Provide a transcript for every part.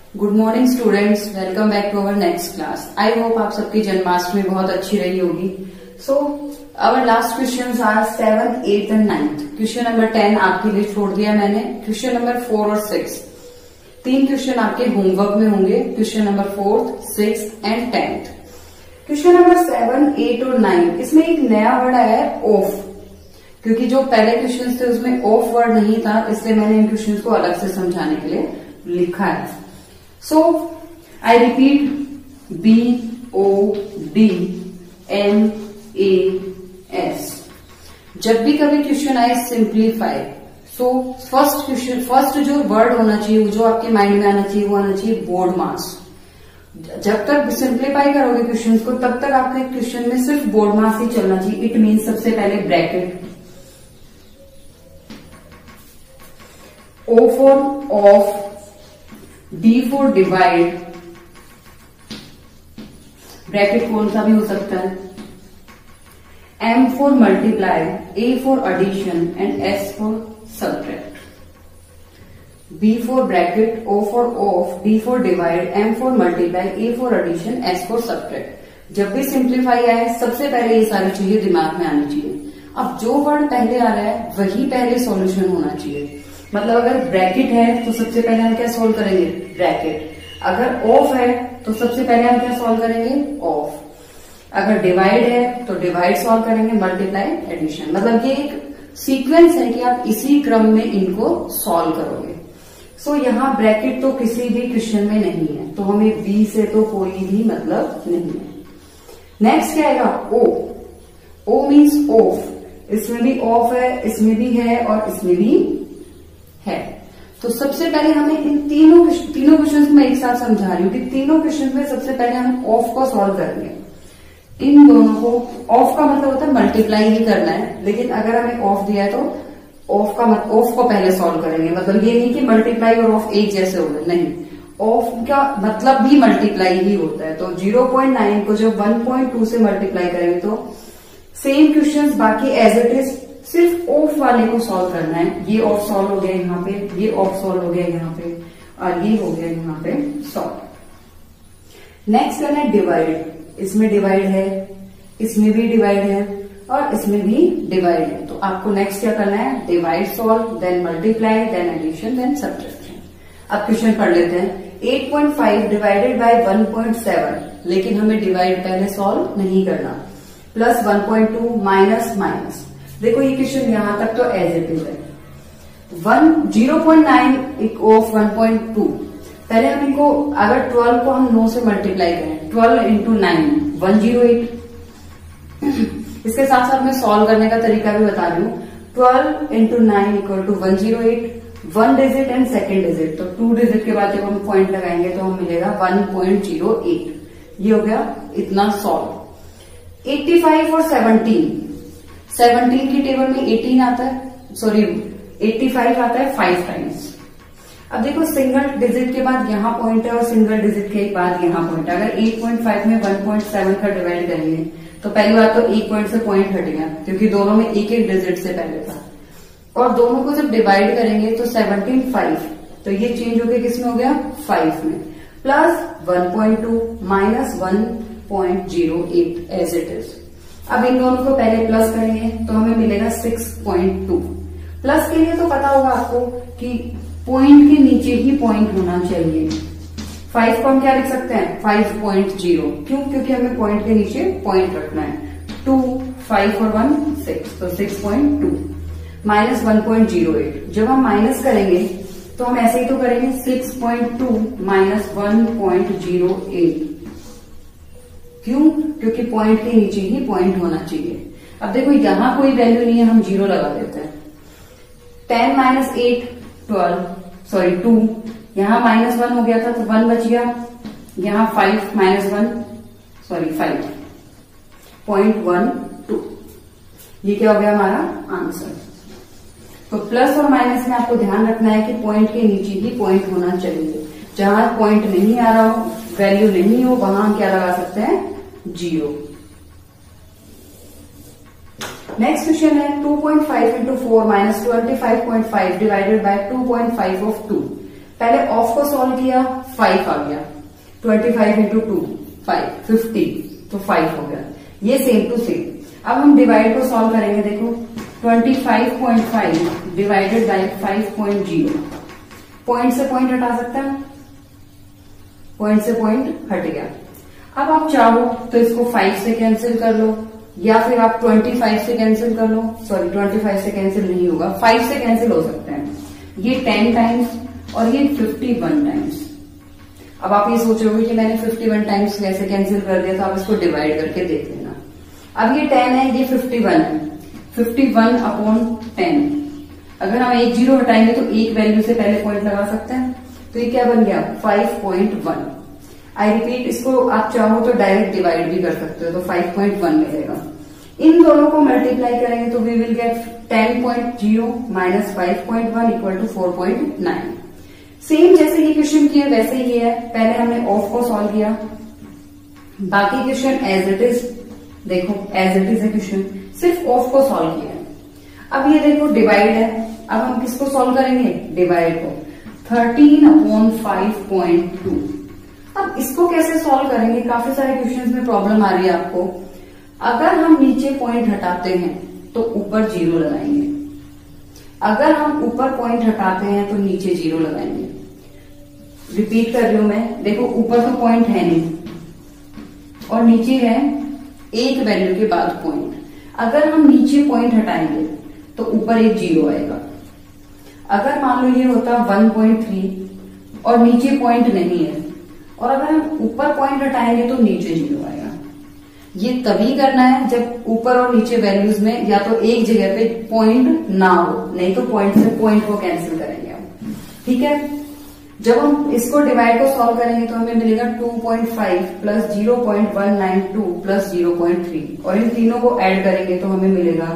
Good morning students, welcome back to our next class. I hope आप सबकी जन्माष्टमी बहुत अच्छी रही होगी। So our last questions are 7th, 8th and 9th। Question number 10 आपके लिए छोड़ दिया मैंने। क्वेश्चन नंबर 4 और 6 तीन क्वेश्चन आपके होमवर्क में होंगे। Question number 4th, 6th and 10th। Question number 7, 8 और 9 इसमें एक नया वर्ड आया है ऑफ, क्योंकि जो पहले क्वेश्चन थे उसमें ऑफ वर्ड नहीं था, इसलिए मैंने इन क्वेश्चन को अलग से समझाने के लिए लिखा है। So I repeat, BODMAS। जब भी कभी क्वेश्चन आए सिंप्लीफाई, सो फर्स्ट जो वर्ड होना चाहिए, जो आपके माइंड में आना चाहिए, वो आना चाहिए बोर्ड मास। जब तक सिंप्लीफाई करोगे क्वेश्चन को, तब तक आपके क्वेश्चन में सिर्फ बोर्ड मास ही चलना चाहिए। इट मीन सबसे पहले bracket, O for of, D for divide, bracket कौन सा भी हो सकता है, M for multiply, A for addition and S for subtract. B for bracket, O for of, D for divide, M for multiply, A for addition, S for subtract. जब भी simplify आए सबसे पहले ये सारी चीजें दिमाग में आनी चाहिए। अब जो वर्ड पहले आ रहा है वही पहले सॉल्यूशन होना चाहिए। मतलब अगर ब्रैकेट है तो सबसे पहले हम क्या सॉल्व करेंगे, ब्रैकेट। अगर ऑफ है तो सबसे पहले हम क्या सॉल्व करेंगे, ऑफ। अगर डिवाइड है तो डिवाइड सॉल्व करेंगे, मल्टीप्लाई, एडिशन। मतलब ये एक सीक्वेंस है कि आप इसी क्रम में इनको सॉल्व करोगे। सो यहाँ ब्रैकेट तो किसी भी क्वेश्चन में नहीं है, तो हमें बी से तो कोई भी मतलब नहीं है। नेक्स्ट क्या आएगा, ओ। ओ मीन्स ऑफ। इसमें भी ऑफ है, इसमें भी है और इसमें भी है। तो सबसे पहले हमें इन तीनों क्वेश्चन मैं एक साथ समझा रही हूँ कि तीनों क्वेश्चन में सबसे पहले हम ऑफ को सॉल्व करेंगे। इन दोनों को, ऑफ का मतलब होता है मल्टीप्लाई ही करना है, लेकिन अगर हमें ऑफ दिया है तो ऑफ को पहले सॉल्व करेंगे। मतलब ये नहीं कि मल्टीप्लाई और ऑफ एक जैसे हो गए, नहीं। ऑफ का मतलब भी मल्टीप्लाई ही होता है। तो 0.9 को जब 1.2 से मल्टीप्लाई करेंगे तो सेम क्वेश्चन बाकी एज इट इज, सिर्फ ऑफ वाले को सॉल्व करना है। ये ऑफ सॉल्व हो गया यहाँ पे, ये ऑफ सॉल्व हो गया यहाँ पे, और ये हो गया यहाँ पे सॉल्व। नेक्स्ट करना है डिवाइड। इसमें डिवाइड है, इसमें भी डिवाइड है और इसमें भी डिवाइड है। तो आपको नेक्स्ट क्या करना है, divide solve, then multiply, then addition, then subtraction. अब क्वेश्चन पढ़ लेते हैं। 8.5 डिवाइडेड बाय 1.7, लेकिन हमें डिवाइड पहले सॉल्व नहीं करना। Plus 1.2 minus minus. देखो ये क्वेश्चन यहां तक तो एज इट इज है। 0.9 ऑफ 1.2, पहले हम इनको, अगर 12 को हम 9 से मल्टीप्लाई करें, 12 इंटू 9 108। इसके साथ साथ मैं सॉल्व करने का तरीका भी बता रही हूँ। 12 into 9 equal to 108, 1 digit and second digit. तो 2 डिजिट के बाद जब हम पॉइंट लगाएंगे तो हम मिलेगा 1.08। ये हो गया इतना सॉल्व। 85 और 17 की टेबल में 18 आता है, सॉरी 85 आता है 5 टाइम्स। अब देखो सिंगल डिजिट के बाद यहाँ पॉइंट है और सिंगल डिजिट के बाद यहाँ पॉइंट है। अगर 8.5 में 1.7 का डिवाइड करेंगे तो पहली बात तो एक पॉइंट से पॉइंट हटेगा, क्योंकि दोनों में एक एक डिजिट से पहले था। और दोनों को जब डिवाइड करेंगे तो 17 5, तो ये चेंज हो गया, किसमें हो गया, 5 में। Plus 1.2 minus 1.08 as it is. अब इन दोनों को पहले प्लस करेंगे तो हमें मिलेगा 6.2। प्लस के लिए तो पता होगा आपको कि पॉइंट के नीचे ही पॉइंट होना चाहिए। 5 को हम क्या लिख सकते हैं, 5.0। क्यों, क्योंकि हमें पॉइंट के नीचे पॉइंट रखना है। 2, 5 और 1 6, तो 6.2 माइनस 1.08। जब हम माइनस करेंगे तो हम ऐसे ही तो करेंगे, 6.2 माइनस 1.08। क्यों, क्योंकि पॉइंट के नीचे ही पॉइंट होना चाहिए। अब देखो यहां कोई वैल्यू नहीं है, हम 0 लगा देते हैं। 10 माइनस 8 12, सॉरी 2, यहां माइनस 1 हो गया था तो 1 बच गया। यहां 5 माइनस 1, सॉरी 5.12। ये क्या हो गया हमारा आंसर। तो प्लस और माइनस में आपको ध्यान रखना है कि पॉइंट के नीचे ही पॉइंट होना चाहिए। जहां पॉइंट नहीं आ रहा हो, वैल्यू नहीं हो, वहां हम क्या लगा सकते हैं, 0। नेक्स्ट क्वेश्चन है 2.5 into 4 minus 25.5 divided by 2.5 of 2। पहले ऑफ को सॉल्व किया 5 आ गया, 25 इंटू 2 5 50, तो 5 हो गया। ये सेम टू सेम। अब हम डिवाइड को सॉल्व करेंगे। देखो 25.5 डिवाइडेड बाई 5.0, पॉइंट से पॉइंट हटा सकते हैं, पॉइंट से पॉइंट हट गया। अब आप चाहो तो इसको 5 से कैंसिल कर लो, या फिर आप 25 से कैंसिल कर लो। सॉरी 25 से कैंसिल नहीं होगा, 5 से कैंसिल हो सकते हैं। ये 10 टाइम्स और ये 51 टाइम्स। अब आप ये सोचोगे कि मैंने 51 टाइम्स कैसे कैंसिल कर दिया, तो आप इसको डिवाइड करके देख लेना। अब ये 10 है, ये 51 है, 51 अपॉन 10। अगर हम एक जीरो हटाएंगे तो एक वैल्यू से पहले पॉइंट लगा सकते हैं, तो ये क्या बन गया 5.1। आई रिपीट, इसको आप चाहो तो डायरेक्ट डिवाइड भी कर सकते हो, तो 5.1 मिलेगा। इन दोनों को मल्टीप्लाई करेंगे तो we will get 10.0 minus 5.1 equal to 4.9। Same जैसे ये क्वेश्चन किया वैसे ही है। पहले हमने ऑफ को सॉल्व किया, बाकी क्वेश्चन एज इट इज, देखो एज इट इज है क्वेश्चन, सिर्फ ऑफ को सॉल्व किया है। अब ये देखो डिवाइड है, अब हम किसको सॉल्व करेंगे, डिवाइड को। 13 अपॉन 5.2। अब इसको कैसे सॉल्व करेंगे, काफी सारे क्वेश्चंस में प्रॉब्लम आ रही है आपको। अगर हम नीचे पॉइंट हटाते हैं तो ऊपर जीरो लगाएंगे, अगर हम ऊपर पॉइंट हटाते हैं तो नीचे जीरो लगाएंगे। रिपीट कर रही हूं मैं, देखो ऊपर तो पॉइंट है नहीं और नीचे है एक वैल्यू के बाद पॉइंट। अगर हम नीचे पॉइंट हटाएंगे तो ऊपर एक जीरो आएगा। अगर मान लो ये होता 1.3 और नीचे पॉइंट नहीं है, और अगर हम ऊपर पॉइंट हटाएंगे तो नीचे जीरो आएगा। ये तभी करना है जब ऊपर और नीचे वैल्यूज में या तो एक जगह पे पॉइंट ना हो, नहीं तो पॉइंट से पॉइंट को कैंसिल करेंगे हम। ठीक है, जब हम इसको डिवाइड को सॉल्व करेंगे तो हमें मिलेगा 2.5 प्लस 0.192 प्लस 0.3, और इन तीनों को ऐड करेंगे तो हमें मिलेगा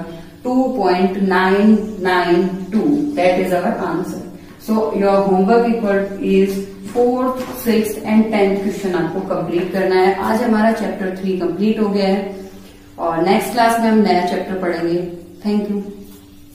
2.992। That is our answer. So your homework equal is 4th, 6th and 10th question आपको कंप्लीट करना है। आज हमारा चैप्टर 3 कंप्लीट हो गया है और नेक्स्ट क्लास में हम नया चैप्टर पढ़ेंगे। Thank you.